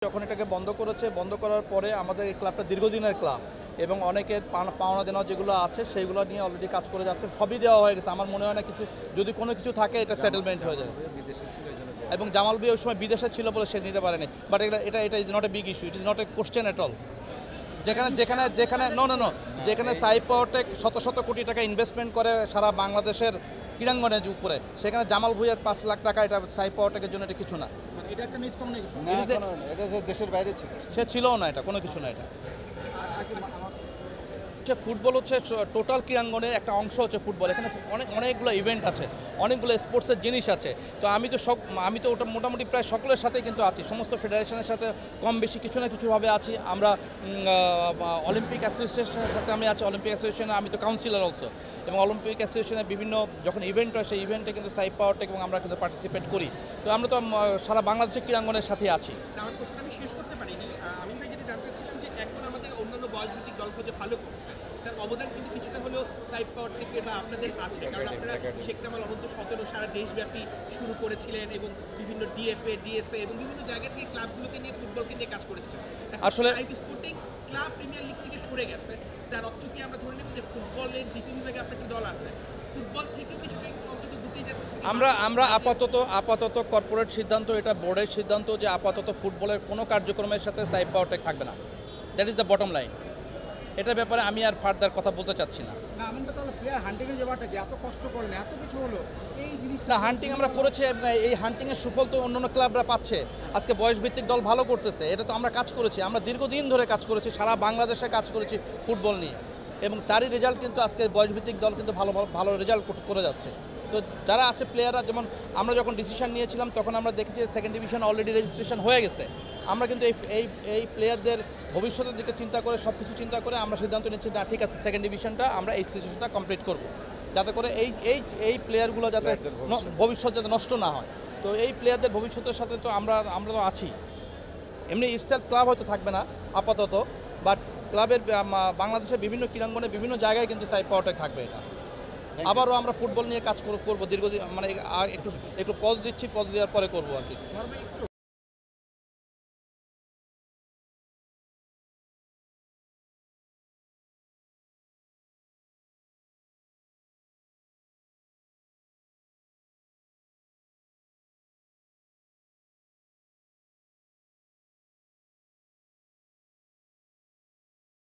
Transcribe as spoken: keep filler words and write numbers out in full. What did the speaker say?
যখন এটাকে বন্ধ করেছে, বন্ধ করার পরে আমাদের এই ক্লাবটা দীর্ঘদিনের ক্লাব এবং অনেকের পাওনা দেওয়া যেগুলো আছে সেইগুলো নিয়ে অলরেডি কাজ করে যাচ্ছে, সবই দেওয়া হয়ে গেছে। আমার মনে হয় না কিছু, যদি কোনো কিছু থাকে এটা সেটেলমেন্ট হয়ে যায়। এবং জামাল ভাই ওই সময় বিদেশে ছিল বলে সে নিতে পারেনি, বাট এটা এটা এটা is not a big issue, it is not a question at all. যেখানে যেখানে যেখানে নো নো নো যেখানে সাইপাওটেক শত শত কোটি টাকা ইনভেস্টমেন্ট করে সারা বাংলাদেশের ক্রীড়াঙ্গনের উপরে, সেখানে জামাল ভুঁইয়ার পাঁচ লাখ টাকা এটা সাইপাওটেকের জন্য এটা কিছু না। এটা একটা মিসকমিউনিকেশন, এটা দেশের বাইরে ছিল, সে ছিলও না, এটা কোনো কিছু না। এটা ফুটবল হচ্ছে টোটাল ক্রীড়াঙ্গনের একটা অংশ হচ্ছে ফুটবল। এখানে অনেক অনেকগুলো ইভেন্ট আছে, অনেকগুলো স্পোর্টসের জিনিস আছে। তো আমি তো সব আমি তো ওটা মোটামুটি প্রায় সকলের সাথেই কিন্তু আছি, সমস্ত ফেডারেশনের সাথে কম বেশি কিছু না কিছুভাবে আছি। আমরা অলিম্পিক অ্যাসোসিয়েশনের সাথে আমি আছি, অলিম্পিক অ্যাসোসিয়েশনে আমি তো কাউন্সিলর অলসো, এবং অলিম্পিক অ্যাসোসিয়েশনের বিভিন্ন যখন ইভেন্ট হয় সেই ইভেন্টে কিন্তু সাইপাওটেক এবং আমরা কিন্তু পার্টিসিপেট করি। তো আমরা তো সারা বাংলাদেশের ক্রীড়াঙ্গনের সাথে আছি। আমার প্রশ্ন আমি শেষ করতে পারিনি। আমি ভাই যেটা জানতে চাচ্ছিলাম যে এখন আমাদের অন্যান্য বয়সভিত্তিক দলকে যে ভালো করছে তার অবদান কিন্তু কিছুটা হলেও সাইপাওটেকের বা আপনাদের আছে, কারণ আপনারা শেখ কামাল অনন্ত সতেরো সারা দেশব্যাপী শুরু করেছিলেন এবং বিভিন্ন ডিএফএ ডিএসএ এবং বিভিন্ন জায়গা থেকে ক্লাবগুলোকে নিয়ে ফুটবলকে নিয়ে কাজ করেছিলেন। আসলে স্পোর্টিং ক্লাব প্রিমিয়ার লিগ থেকে সরে গেছে, তার অর্থ কি আমরা ধরে নেব যে ফুটবলের দ্বিতীয় বিভাগে আপনার একটি দল আছে, ফুটবল থেকেও কিছুটা অন্তত গুটিয়ে যাচ্ছে? আমরা আমরা আপাতত আপাতত কর্পোরেট সিদ্ধান্ত, এটা বোর্ডের সিদ্ধান্ত যে আপাতত ফুটবলের কোনো কার্যক্রমের সাথে সাইপাওটেক থাকবে না। That is the bottom line. এটার ব্যাপারে আমি আর ফার্দার কথা বলতে চাচ্ছি না। না, হান্টিং আমরা করেছি, এই হান্টিংয়ের সুফল তো অন্যান্য ক্লাবরা পাচ্ছে। আজকে বয়সভিত্তিক দল ভালো করতেছে, এটা তো আমরা কাজ করেছি, আমরা দীর্ঘদিন ধরে কাজ করেছি, সারা বাংলাদেশে কাজ করেছি ফুটবল নিয়ে, এবং তারই রেজাল্ট কিন্তু আজকে বয়সভিত্তিক দল কিন্তু ভালো ভালো রেজাল্ট করে যাচ্ছে। তো যারা আছে প্লেয়াররা, যেমন আমরা যখন ডিসিশন নিয়েছিলাম তখন আমরা দেখেছি সেকেন্ড ডিভিশন অলরেডি রেজিস্ট্রেশন হয়ে গেছে। আমরা কিন্তু এই এই এই প্লেয়ারদের ভবিষ্যতের দিকে চিন্তা করে, সব কিছু চিন্তা করে আমরা সিদ্ধান্ত নিচ্ছি না, ঠিক আছে সেকেন্ড ডিভিশনটা আমরা এই সিচুয়েশনটা কমপ্লিট করব, যাতে করে এই এই এই প্লেয়ারগুলো যাতে ভবিষ্যৎ যাতে নষ্ট না হয়। তো এই প্লেয়ারদের ভবিষ্যতের সাথে তো আমরা আমরা তো আছি। এমনি ইটসেলফ ক্লাব হয়তো থাকবে না আপাতত, বাট ক্লাবের বাংলাদেশের বিভিন্ন ক্রীড়াঙ্গনে বিভিন্ন জায়গায় কিন্তু সাইপাওটেক থাকবে। এটা আবারও আমরা ফুটবল নিয়ে কাজ করবো দীর্ঘদিন, মানে একটু একটু পজ দিচ্ছি, পজ দেওয়ার পরে করবো আর কি।